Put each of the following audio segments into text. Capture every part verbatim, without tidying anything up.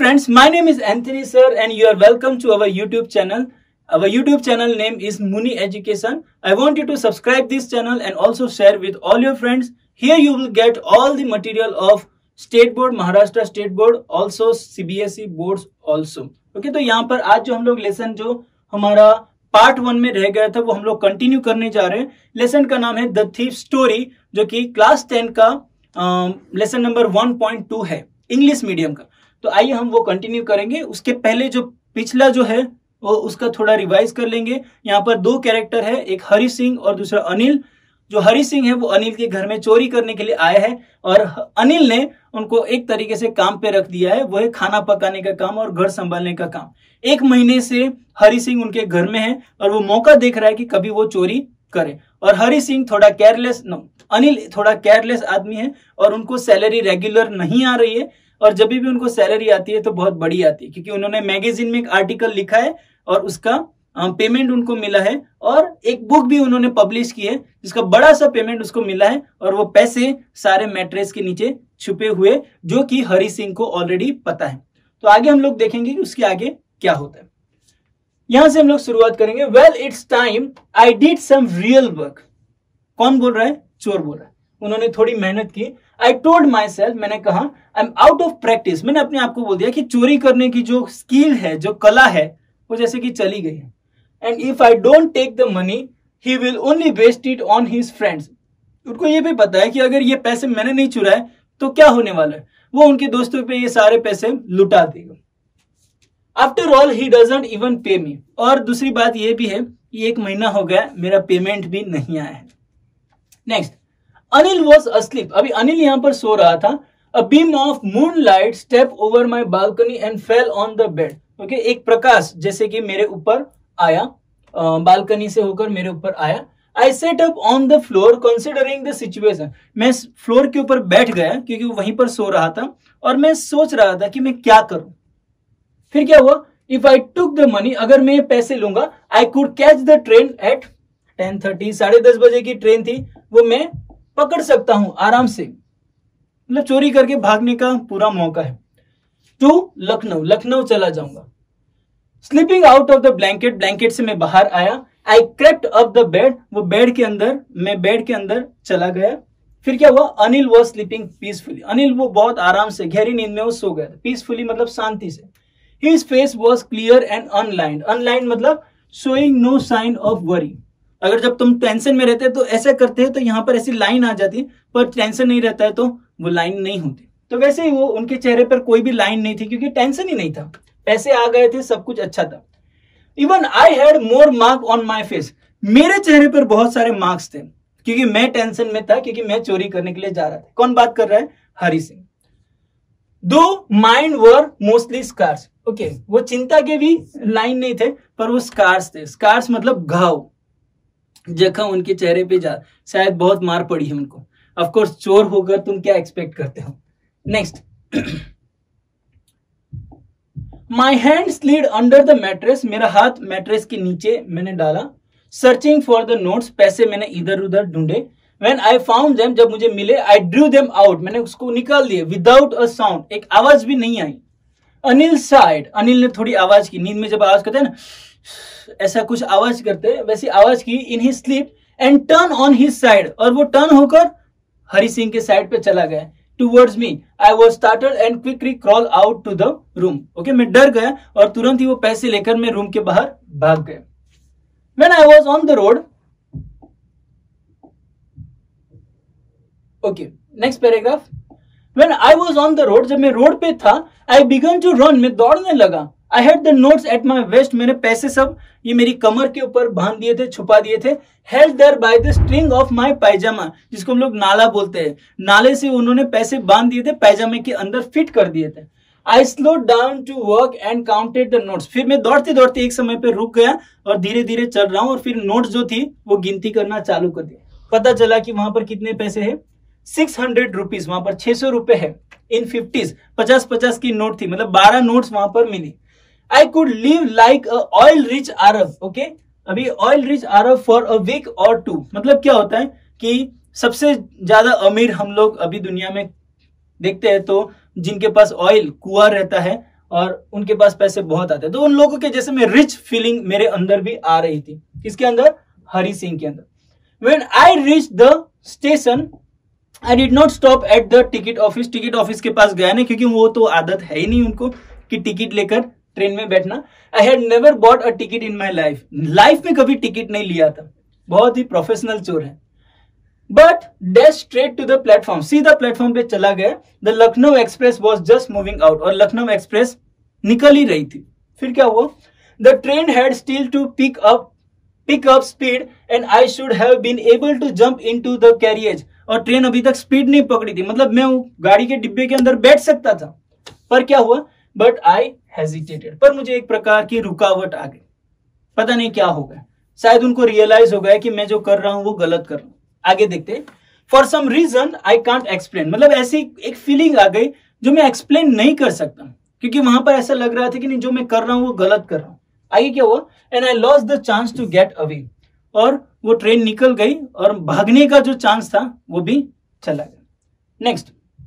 friends, my name is Anthony sir and you are welcome to our YouTube channel. Our YouTube channel name is Muni Education. I want you to subscribe this channel and also share with all your friends. Here you will get all the material of State Board, Maharashtra State Board, also C B S E boards also. Okay, तो यहाँ पर आज जो हम लोग lesson जो हमारा part one में रह गया था वो हम लोग कंटिन्यू करने जा रहे हैं. लेसन का नाम है द थीफ स्टोरी, जो कि क्लास टेन का lesson number one point two है, इंग्लिश मीडियम का. तो आइए हम वो कंटिन्यू करेंगे. उसके पहले जो पिछला जो है वो उसका थोड़ा रिवाइज कर लेंगे. यहाँ पर दो कैरेक्टर है, एक हरि सिंह और दूसरा अनिल. जो हरि सिंह है वो अनिल के घर में चोरी करने के लिए आया है और अनिल ने उनको एक तरीके से काम पे रख दिया है, वो है खाना पकाने का काम और घर संभालने का काम. एक महीने से हरि सिंह उनके घर में है और वो मौका देख रहा है कि कभी वो चोरी करे. और हरि सिंह थोड़ा केयरलेस, नो अनिल थोड़ा केयरलेस आदमी है और उनको सैलरी रेगुलर नहीं आ रही है. और जब भी उनको सैलरी आती है तो बहुत बड़ी आती है, क्योंकि उन्होंने मैगजीन में एक आर्टिकल लिखा है और उसका पेमेंट उनको मिला है. और एक बुक भी उन्होंने पब्लिश की है जिसका बड़ा सा पेमेंट उसको मिला है और वो पैसे सारे मैट्रेस के नीचे छुपे हुए, जो कि हरि सिंह को ऑलरेडी पता है. तो आगे हम लोग देखेंगे कि उसके आगे क्या होता है. यहां से हम लोग शुरुआत करेंगे. Well it's time I did some real work. कौन बोल रहा है? चोर बोल रहा है. उन्होंने थोड़ी मेहनत की. आई टोल्ड माई सेल्फ, मैंने कहा I am out of practice. मैंने अपने आप को बोल दिया कि चोरी करने की जो स्किल है, जो कला है, वो जैसे कि चली गई है. And if I don't take the money he will only waste it on his friends. उनको ये भी पता है कि अगर ये पैसे मैंने नहीं चुराए तो क्या होने वाला है, वो उनके दोस्तों पे ये सारे पैसे लुटा देगा. After all he doesn't even pay me. और दूसरी बात ये भी है कि एक महीना हो गया मेरा पेमेंट भी नहीं आया है. Next, Anil was asleep. अभी अनिल यहां पर सो रहा था. A beam of moon light step over my balcony and fell on the bed. Okay, एक प्रकाश जैसे कि मेरे ऊपर आया, बालकनी से होकर मेरे ऊपर आया. I sat up on the floor considering the situation. मैं फ्लोर के ऊपर बैठ गया क्योंकि वहीं पर सो रहा था और मैं सोच रहा था कि मैं क्या करूं. फिर क्या हुआ? If I took the money, अगर मैं पैसे लूंगा, I could catch the train at ten thirty. साढ़े दस बजे की ट्रेन थी, वो मैं पकड़ सकता हूं आराम से. मतलब चोरी करके भागने का पूरा मौका है. टू लखनऊ, लखनऊ चला जाऊंगा. Slipping out of the blanket, blanket से मैं बाहर आया. I crept up the bed, वो बेड के अंदर, मैं बेड के अंदर चला गया. फिर क्या हुआ? Anil was sleeping peacefully. Anil वो बहुत आराम से गहरी नींद में वो सो गया. पीसफुली मतलब शांति से. His face was clear and unlined. Unlined मतलब showing no sign of worry. अगर जब तुम टेंशन में रहते तो ऐसा करते हैं तो यहाँ पर ऐसी लाइन आ जाती, पर टेंशन नहीं रहता है तो वो लाइन नहीं होती. तो वैसे ही वो उनके चेहरे पर कोई भी लाइन नहीं थी क्योंकि टेंशन ही नहीं था, पैसे आ गए थे, सब कुछ अच्छा था. Even I had more mark on my face. मेरे चेहरे पर बहुत सारे मार्क्स थे क्योंकि मैं टेंशन में था, क्योंकि मैं चोरी करने के लिए जा रहा था. कौन बात कर रहा है? Hari Singh. Though mind were mostly scars. Okay, वो चिंता के भी लाइन नहीं थे पर वो स्कार्स थे. स्कार्स मतलब घाव, जख्म उनके चेहरे पे जा, शायद बहुत मार पड़ी है उनको. ऑफ कोर्स चोर होकर तुम क्या एक्सपेक्ट करते हो. Next, my hand slid under the mattress. मेरा हाथ मैट्रेस के नीचे मैंने डाला. Searching for the notes. पैसे मैंने इधर उधर ढूंढे. व्हेन आई फाउंड देम, जब मुझे मिले, आई ड्रू देम आउट. मैंने उसको निकाल दिए. विदाउट अ साउंड, एक आवाज भी नहीं आई. अनिल साइड. अनिल ने थोड़ी आवाज की. नींद में जब आवाज करते हैं ना, ऐसा कुछ आवाज करते हैं, वैसी आवाज की. In he sleep and turn on his side. और वो टर्न होकर हरि सिंह के साइड पे चला गया. Towards me. I was startled and quickly crawl out to the room. Okay, मैं डर गया और तुरंत ही वो पैसे लेकर मैं रूम के बाहर भाग गया. When I was on the road. Okay, next paragraph. When I was on the road, जब मैं रोड पे था, आई बिगन टू रन. मैं दौड़ने लगा. I had the notes at my waist. मैंने पैसे सब ये मेरी कमर के ऊपर बांध दिए थे, छुपा दिए थे. Held there by the string of my pyjama, जिसको हम लोग नाला बोलते हैं. नाले से उन्होंने पैसे बांध दिए थे, पायजामे के अंदर फिट कर दिए थे. I slow down to work and counted the notes. फिर मैं दौड़ते दौड़ते एक समय पे रुक गया और धीरे धीरे चल रहा हूं और फिर नोट्स जो थी वो गिनती करना चालू कर दिया. पता चला कि वहां पर कितने पैसे है? Six hundred rupees. वहां पर छह सौ रुपए है इन फिफ्टीज. पचास पचास की नोट थी, मतलब बारह नोट्स वहां पर मिली. I could live like a oil rich Arab. Okay? अभी oil rich Arab for a week or two. मतलब क्या होता है कि सबसे ज्यादा अमीर हम लोग अभी दुनिया में देखते हैं तो जिनके पास ऑयल कुआं रहता है और उनके पास पैसे बहुत आते, तो उन लोगों के जैसे में रिच फीलिंग मेरे अंदर भी आ रही थी। किसके अंदर? हरी सिंह के अंदर। When I reached the station, I did not stop at the ticket office. Ticket office के पास गया नहीं, क्योंकि वो तो आदत है ही नहीं उनको कि टिकट लेकर ट्रेन में बैठना। I had never bought a ticket in my life. Life में कभी टिकट नहीं लिया था, बहुत ही प्रोफेशनल चोर है। But dash straight to the platform. सीधा प्लेटफॉर्म पे चला गया। The Lucknow express was just moving out. और लखनऊ एक्सप्रेस निकल ही रही थी। फिर क्या हुआ? The train had still to pick up pick up speed and I should have been able to jump into the carriage. और ट्रेन अभी तक स्पीड नहीं पकड़ी थी, मतलब मैं गाड़ी के डिब्बे के अंदर बैठ सकता था। पर क्या हुआ? But I hesitated. पर मुझे एक प्रकार की रुकावट आ गई। पता नहीं क्या हो गया, शायद उनको रियलाइज हो गया कि मैं जो कर रहा हूं वो गलत कर रहा हूं। आगे देखते हैं। For some reason I can't explain, मतलब ऐसी एक फीलिंग आ गई जो मैं एक्सप्लेन नहीं कर सकता, क्योंकि वहां पर ऐसा लग रहा था कि नहीं, जो मैं कर रहा हूं वो गलत कर रहा हूं। आगे क्या हुआ? And I lost the chance to get away, और वो ट्रेन निकल गई और भागने का जो चांस था वो भी चला गया। Next,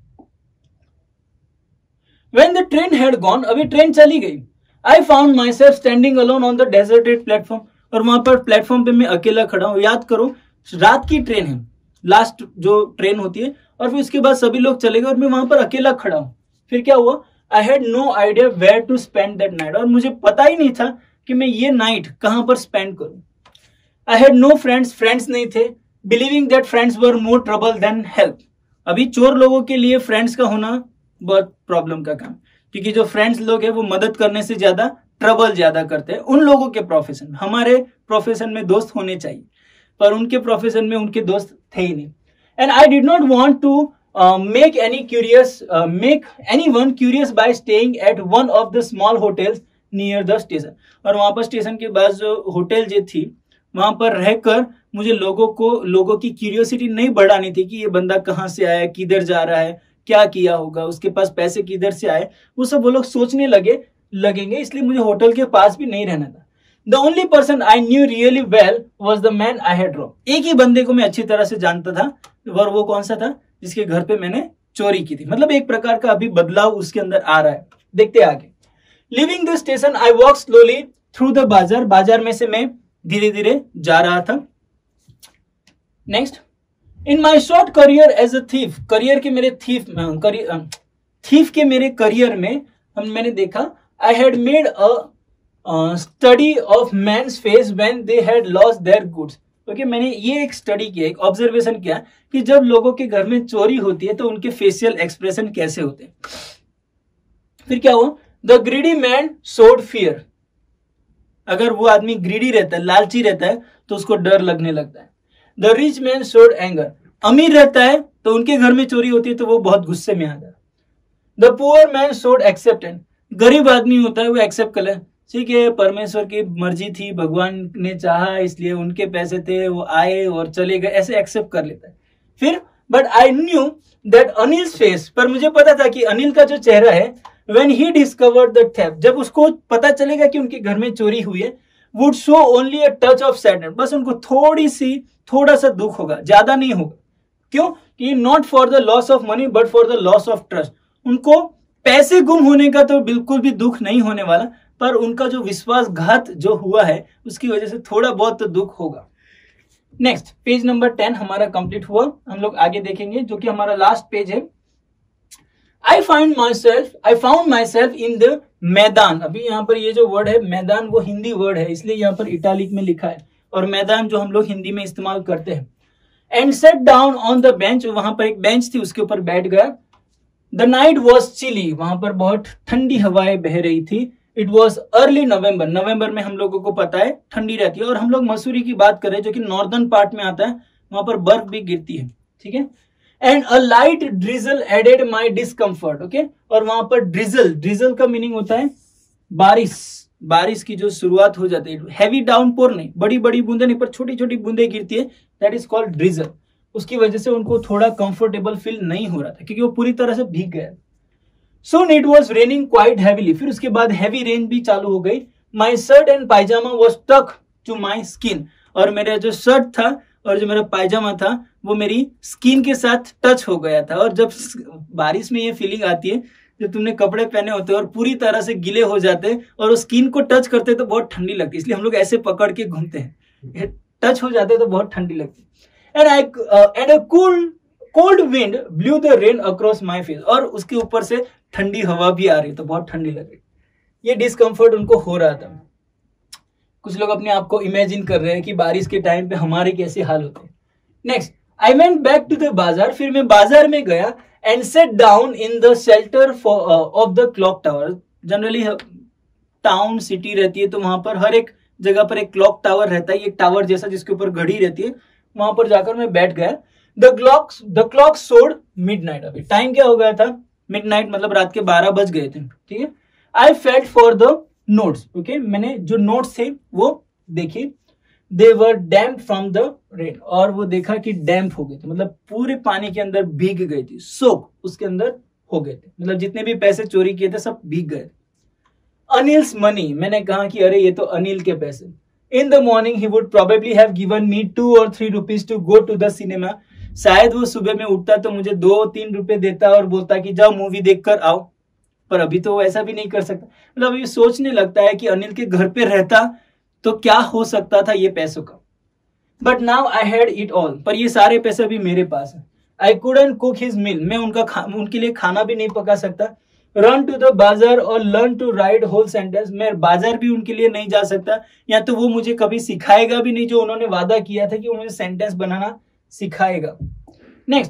when the train had gone, अभी ट्रेन चली गई, I found myself standing alone on the deserted platform, और वहां पर प्लेटफॉर्म पे मैं अकेला खड़ा हूं। याद करो, रात की ट्रेन है, लास्ट जो ट्रेन होती है, और फिर उसके बाद सभी लोग चले गए और मैं वहां पर अकेला खड़ा हूं। फिर क्या हुआ? I had no idea where to spend that night, और मुझे पता ही नहीं था कि मैं ये नाइट कहां पर स्पेंड करूं। I had no friends, friends नहीं थे। Believing that friends were more trouble than help, अभी चोर लोगों के लिए फ्रेंड्स का होना बहुत प्रॉब्लम का काम, क्योंकि जो फ्रेंड्स लोग हैं वो मदद करने से ज्यादा ट्रबल ज्यादा करते हैं उन लोगों के प्रोफेशन। हमारे प्रोफेशन में दोस्त होने चाहिए, पर उनके प्रोफेशन में उनके दोस्त थे ही नहीं। And I did not want to make any curious make anyone curious by staying at one of the small hotels near the station, और वहां पर स्टेशन के पास जो होटल जो थी वहां पर रहकर मुझे लोगों को लोगों की क्यूरियोसिटी नहीं बढ़ानी थी कि ये बंदा कहाँ से आया, किधर जा रहा है, क्या किया होगा, उसके पास पैसे किधर से आए, वो सब वो लोग सोचने लगे लगेंगे, इसलिए मुझे होटल के पास भी नहीं रहना था। The only person I knew really well was the man I had robbed. एक ही बंदे को मैं अच्छी तरह से जानता था, और वो कौन सा था? जिसके घर पे मैंने चोरी की थी। मतलब एक प्रकार का अभी बदलाव उसके अंदर आ रहा है। देखते आगे। Leaving the station, I walked slowly through the बाजार, बाजार में से मैं धीरे धीरे जा रहा था। Next, in my short career as a thief, career के मेरे थीफ करियर थीफ के मेरे करियर में हम मैंने देखा, I had made a study of man's face when they had lost their goods. Okay, मैंने ये एक स्टडी किया, एक ऑब्जर्वेशन किया कि जब लोगों के घर में चोरी होती है तो उनके फेशियल एक्सप्रेशन कैसे होते हैं। फिर क्या हुआ? The greedy man showed fear, अगर वो आदमी ग्रीडी रहता है, लालची रहता है, तो उसको डर लगने लगता है। The rich man showed anger, अमीर रहता है तो उनके घर में चोरी होती है तो वो बहुत गुस्से में आता है। The poor man showed acceptance, गरीब आदमी होता है वो एक्सेप्ट कर ले, ठीक है, परमेश्वर की मर्जी थी, भगवान ने चाहा, इसलिए उनके पैसे थे, वो आए और चले गए, ऐसे एक्सेप्ट कर लेता है। फिर but I knew that Anil face, पर मुझे पता था कि अनिल का जो चेहरा है, when he discovered the theft, जब उसको पता चलेगा कि उनके घर में चोरी हुई है, would show only a touch of sadness, बस उनको थोड़ी सी थोड़ा सा दुख होगा, ज्यादा नहीं होगा। क्यों? कि not for the loss of money but for the loss of trust, उनको पैसे गुम होने का तो बिल्कुल भी दुख नहीं होने वाला, पर उनका जो विश्वासघात जो हुआ है उसकी वजह से थोड़ा बहुत तो दुख होगा। नेक्स्ट, पेज नंबर टेन हमारा कंप्लीट हुआ, हम लोग आगे देखेंगे जो कि हमारा लास्ट पेज है। I find myself I found myself in the maidan, अभी यहाँ पर ये जो वर्ड है मैदान वो हिंदी वर्ड है, इसलिए यहाँ पर इटालिक में लिखा है, और मैदान जो हम लोग हिंदी में इस्तेमाल करते हैं। And sat down on the bench, वहां पर एक बेंच थी उसके ऊपर बैठ गया। द नाइट वॉज चिली, वहां पर बहुत ठंडी हवाएं बह रही थी। इट वॉज अर्ली नवंबर, नवंबर में हम लोगों को पता है ठंडी रहती है, और हम लोग मसूरी की बात करें जो कि नॉर्दर्न पार्ट में आता है, वहां पर बर्फ भी गिरती है, ठीक है। And a light drizzle added my discomfort, okay, और वहां पर ड्रिजल, ड्रिजल का मीनिंग होता है बारिश, बारिश की जो शुरुआत हो जाती है, हैवी डाउनपोर नहीं, बड़ी बड़ी बूंदे नहीं, पर छोटी छोटी बूंदे गिरती है, दैट इज कॉल्ड ड्रिजल। उसकी वजह से उनको थोड़ा कंफर्टेबल फील नहीं हो रहा था क्योंकि वो पूरी तरह से भीग गया। Soon it was raining quite heavily, फिर उसके बाद हैवी रेन भी चालू हो गई। My shirt and pyjama was stuck to my skin, और मेरा जो शर्ट था और जो मेरा पायजामा था वो मेरी स्किन के साथ टच हो गया था। और जब बारिश में ये फीलिंग आती है जब तुमने कपड़े पहने होते और पूरी तरह से गीले हो जाते और उस स्किन को टच करते तो बहुत ठंडी लगती, इसलिए हम लोग ऐसे पकड़ के घूमते हैं, टच हो जाते तो बहुत ठंडी लगती। And I and a cool cold wind blew the rain across my face, और उसके ऊपर से ठंडी हवा भी आ रही तो बहुत ठंडी लग रही। ये डिस्कम्फर्ट उनको हो रहा था। कुछ लोग अपने आप को इमेजिन कर रहे हैं कि बारिश के टाइम पे हमारे कैसे हाल होते हैं। Next, I went back to the bazaar, फिर मैं बाजार में गया and sat down in the shelter of the clock tower. Generally town city रहती है तो वहां पर हर एक जगह पर एक क्लॉक टावर रहता है, एक टावर जैसा जिसके ऊपर घड़ी रहती है, वहां पर जाकर मैं बैठ गया। The clock the clock showed midnight. अभी टाइम क्या हो गया था? मिडनाइट, मतलब रात के बारह बज गए थे, ठीक है। I felt for the notes, okay, मैंने जो नोट्स थे वो देखे, they were damp from the rain, और वो देखा कि डैम्प हो गए थे, मतलब पूरे पानी के अंदर भीग गई थी, सोक उसके अंदर हो गए थे, मतलब जितने भी पैसे चोरी किए थे सब भीग गए थे। अनिल्स मनी, मैंने कहा कि अरे ये तो अनिल के पैसे। In the morning he would probably have given me two or three rupees to go to the cinema. शायद वो सुबह में उठता तो मुझे दो तीन रुपए देता और बोलता कि जाओ मूवी देखकर आओ, पर अभी तो वो ऐसा भी नहीं कर सकता। मतलब अभी सोचने लगता है कि अनिल के घर पे रहता तो क्या हो सकता था ये पैसों का। But now I had it all, पर ये सारे पैसे भी मेरे पास है। I couldn't cook his meal, मैं उनका उनके लिए खाना भी नहीं पका सकता। रन टू द बाजार और learn to write whole sentence, मैं बाजार भी उनके लिए नहीं जा सकता, या तो वो मुझे कभी सिखाएगा भी नहीं, जो उन्होंने वादा किया था कि वो मुझे सेंटेंस बनाना सिखाएगा। नेक्स्ट,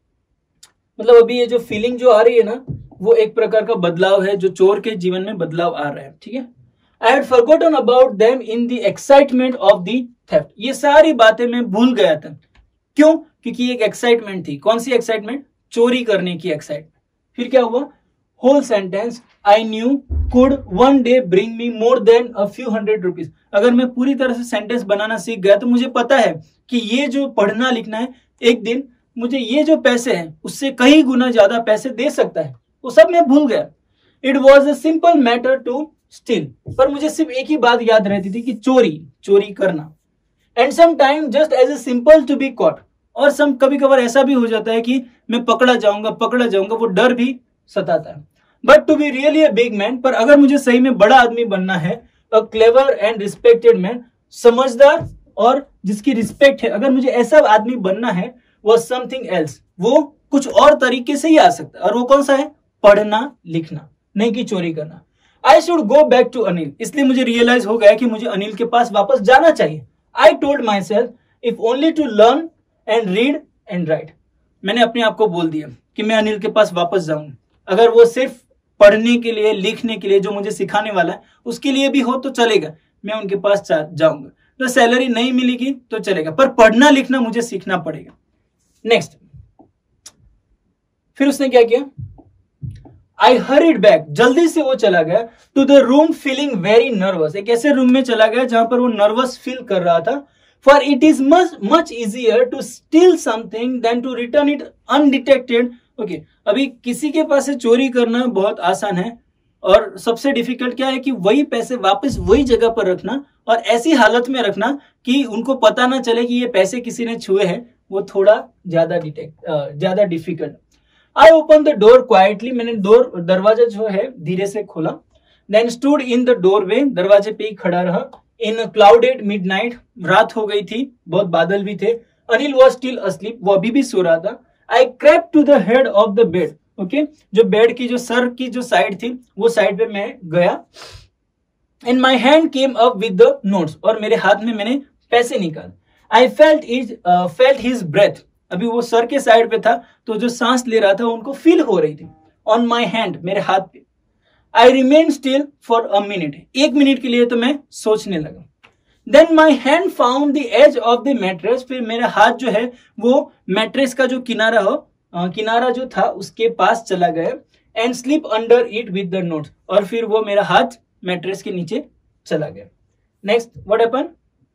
मतलब अभी ये जो फीलिंग जो आ रही है ना, वो एक प्रकार का बदलाव है, जो चोर के जीवन में बदलाव आ रहा है, ठीक है। I had forgotten about them in the excitement of the theft, ये सारी बातें मैं भूल गया था। क्यों? क्योंकि एक एक्साइटमेंट थी। कौन सी एक्साइटमेंट? चोरी करने की एक्साइटमेंट। फिर क्या हुआ? Whole sentence, I knew could one day bring me more than a few hundred rupees. अगर मैं पूरी तरह से सेंटेंस बनाना सीख गया तो मुझे पता है कि ये जो पढ़ना लिखना है एक दिन मुझे ये जो पैसे हैं उससे कई गुना ज्यादा पैसे दे सकता है। वो सब मैं भूल गया। It was a simple matter to steal, पर मुझे सिर्फ एक ही बात याद रहती थी कि चोरी चोरी करना। And some time just as a simple to be caught, और सम कभी कभार ऐसा भी हो जाता है कि मैं पकड़ा जाऊंगा पकड़ा जाऊंगा, वो डर भी सताता है। But to be really a big man, पर अगर मुझे सही में बड़ा आदमी बनना है, a clever and respected man, समझदार और जिसकी रिस्पेक्ट है, अगर मुझे ऐसा आदमी बनना है, वो समथिंग एल्स, वो कुछ और तरीके से ही आ सकता है। और वो कौन सा है? पढ़ना लिखना, नहीं कि चोरी करना। I should go back to Anil, इसलिए मुझे रियलाइज हो गया कि मुझे अनिल के पास वापस जाना चाहिए। I told myself if only to learn and read and write, मैंने अपने आप को बोल दिया कि मैं अनिल के पास वापस जाऊंगा, अगर वो सिर्फ पढ़ने के लिए लिखने के लिए जो मुझे सिखाने वाला है उसके लिए भी हो तो चलेगा, मैं उनके पास जाऊंगा। तो सैलरी नहीं मिलेगी तो चलेगा, पर पढ़ना लिखना मुझे सीखना पड़ेगा। नेक्स्ट, फिर उसने क्या किया? आई हरीड बैक, जल्दी से वो चला गया to the room feeling very nervous, एक ऐसे रूम में चला गया जहां पर वो नर्वस फील कर रहा था। For it is much much easier to steal something than to return it undetected. Okay, अभी किसी के पास से चोरी करना बहुत आसान है, और सबसे डिफिकल्ट क्या है कि वही पैसे वापस वही जगह पर रखना और ऐसी हालत में रखना कि उनको पता ना चले कि ये पैसे किसी ने छुए हैं, वो थोड़ा ज्यादा डिटेक्ट ज्यादा difficult. I open the door quietly, मैंने डोर दरवाजा जो है धीरे से खोला। Then stood in the doorway, दरवाजे पे ही खड़ा रहा। इन क्लाउडेड मिडनाइट, रात हो गई थी, बहुत बादल भी थे। अनिल वॉज स्टिल अस्लीप, वो अभी भी सो रहा था। I crept to the head of the bed, okay, जो बेड की जो सर की जो साइड थी वो साइड पे मैं गया। In my hand came up with the notes, और मेरे हाथ में मैंने पैसे निकाले। I felt is felt his breath, अभी वो सर के साइड पे था तो जो सांस ले रहा था उनको फील हो रही थी। ऑन माई हैंड, मेरे हाथ पे। I remain still for a minute, एक मिनट के लिए तो मैं सोचने लगा। Then my hand found the edge of the mattress, फिर मेरा हाथ जो है वो मैट्रेस का जो किनारा हो किनारा जो था उसके पास चला गया। And slip under it with the notes, और फिर वो मेरा हाथ मैट्रेस के नीचे चला गया। Next, what happen?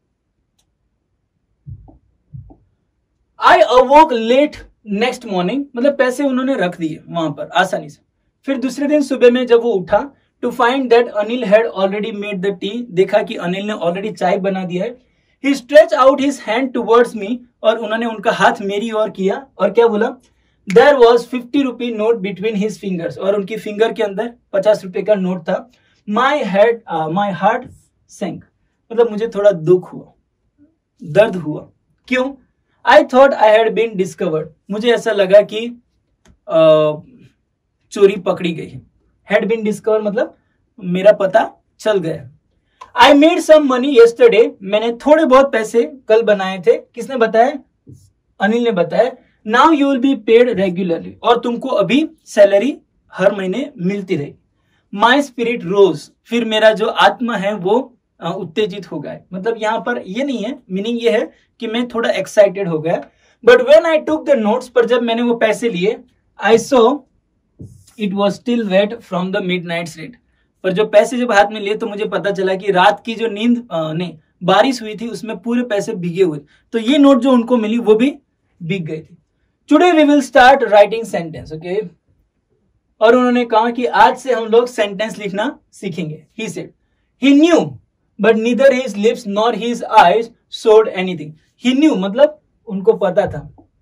I awoke late next morning, मतलब पैसे उन्होंने रख दिए वहां पर आसानी से। फिर दूसरे दिन सुबह में जब वो उठा to find that Anil had already made the tea, देखा कि अनिल ने ऑलरेडी चाय बना दिया है। He stretch out his hand towards me, और उन्होंने उनका हाथ मेरी ओर किया और क्या बोला? There was fifty rupee note between his fingers, और उनकी फिंगर के अंदर पचास रुपए का नोट था. माई हेड माई हार्ट सैंक, मतलब मुझे थोड़ा दुख हुआ, दर्द हुआ. क्यों? I thought I had been discovered, मुझे ऐसा लगा कि uh, चोरी पकड़ी गई है. हैड बीन डिस्कवर मतलब मेरा पता चल गया. I made some money yesterday, मैंने थोड़े बहुत पैसे कल बनाए थे. किसने बताया? अनिल ने बताया. Now you will be paid regularly, और तुमको अभी सैलरी हर महीने मिलती रही. माई स्पिरिट रोज, फिर मेरा जो आत्मा है वो उत्तेजित हो गया. मतलब यहाँ पर ये नहीं है, मीनिंग ये है कि मैं थोड़ा एक्साइटेड हो गया. But when I took the notes, पर जब मैंने वो पैसे लिए, I saw it was still wet from the midnight rain, पर जो पैसे जब हाथ में लिए तो मुझे पता चला कि रात की जो नींद नहीं बारिश हुई थी उसमें पूरे पैसे भीगे हुए. तो ये नोट जो उनको मिली वो भी भीग गई थी. Today we will start writing sentence. Okay, और उन्होंने कहा कि आज से हम लोग सेंटेंस लिखना सीखेंगे. He said he knew but neither his lips nor his eyes showed anything. He knew मतलब उनको पता था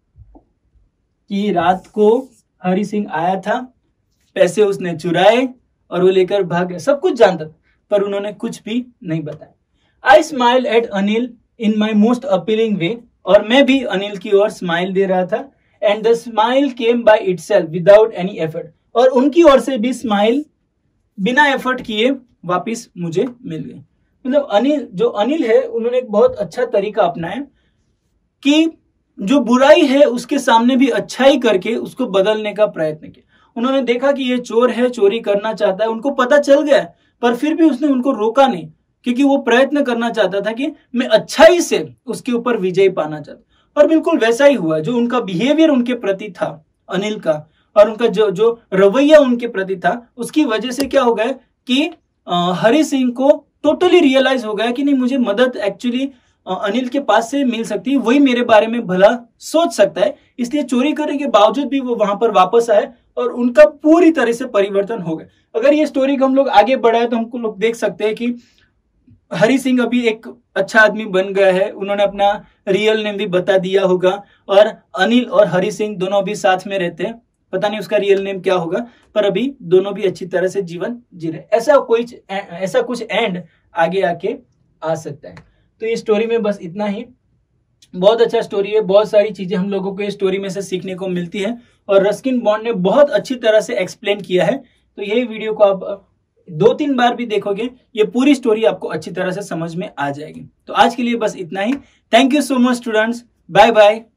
कि रात को हरि सिंह आया था, पैसे उसने चुराए और वो लेकर भाग गया. सब कुछ जानता था, पर उन्होंने कुछ भी नहीं बताया. I smile at Anil in my most appealing way, और मैं भी अनिल की ओर स्माइल दे रहा था. And the smile came by itself without any effort, और उनकी ओर से भी स्माइल बिना एफर्ट किए वापिस मुझे मिल गई. मतलब अनिल, जो अनिल है, उन्होंने एक बहुत अच्छा तरीका अपनाया कि जो बुराई है उसके सामने भी अच्छाई करके उसको बदलने का प्रयत्न किया. उन्होंने देखा कि ये चोर है, चोरी करना चाहता है, उनको पता चल गया, पर फिर भी उसने उनको रोका नहीं, क्योंकि वो प्रयत्न करना चाहता था कि मैं अच्छाई से उसके ऊपर विजय पाना चाहता. और बिल्कुल वैसा ही हुआ. जो उनका बिहेवियर उनके प्रति था अनिल का, और उनका जो जो रवैया उनके प्रति था, उसकी वजह से क्या हो गया कि हरि सिंह को टोटली रियलाइज हो गया कि नहीं, मुझे मदद एक्चुअली अनिल के पास से मिल सकती है, वही मेरे बारे में भला सोच सकता है. इसलिए चोरी करने के बावजूद भी वो वहां पर वापस आए और उनका पूरी तरह से परिवर्तन हो गया. अगर ये स्टोरी को हम लोग आगे बढ़ाए तो हमको लोग देख सकते हैं कि हरि सिंह अभी एक अच्छा आदमी बन गया है. उन्होंने अपना रियल नेम भी बता दिया होगा, और अनिल और हरि सिंह दोनों भी साथ में रहते हैं. पता नहीं उसका रियल नेम क्या होगा, पर अभी दोनों भी अच्छी तरह से जीवन जी रहे. ऐसा कोई ऐसा कुछ एंड आगे आके आ सकता है. तो ये स्टोरी में बस इतना ही. बहुत अच्छा स्टोरी है, बहुत सारी चीजें हम लोगों को इस स्टोरी में से सीखने को मिलती है, और रस्किन बॉन्ड ने बहुत अच्छी तरह से एक्सप्लेन किया है. तो यही वीडियो को आप दो तीन बार भी देखोगे, ये पूरी स्टोरी आपको अच्छी तरह से समझ में आ जाएगी. तो आज के लिए बस इतना ही. Thank you so much students. Bye bye.